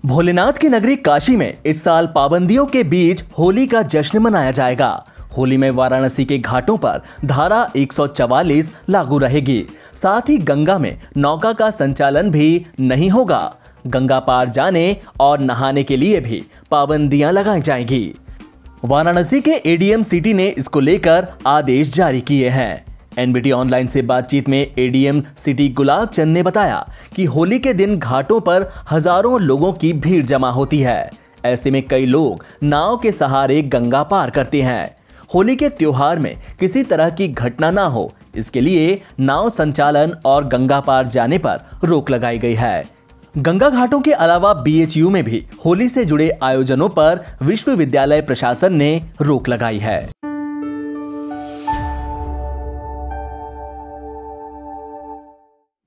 भोलेनाथ की नगरी काशी में इस साल पाबंदियों के बीच होली का जश्न मनाया जाएगा। होली में वाराणसी के घाटों पर धारा 144 लागू रहेगी। साथ ही गंगा में नौका का संचालन भी नहीं होगा। गंगा पार जाने और नहाने के लिए भी पाबंदियां लगाई जाएंगी। वाराणसी के एडीएम सिटी ने इसको लेकर आदेश जारी किए हैं। एनबीटी ऑनलाइन से बातचीत में एडीएम सिटी गुलाब चंद ने बताया कि होली के दिन घाटों पर हजारों लोगों की भीड़ जमा होती है। ऐसे में कई लोग नाव के सहारे गंगा पार करते हैं। होली के त्योहार में किसी तरह की घटना ना हो, इसके लिए नाव संचालन और गंगा पार जाने पर रोक लगाई गई है। गंगा घाटों के अलावा बीएचयू में भी होली से जुड़े आयोजनों पर विश्वविद्यालय प्रशासन ने रोक लगाई है।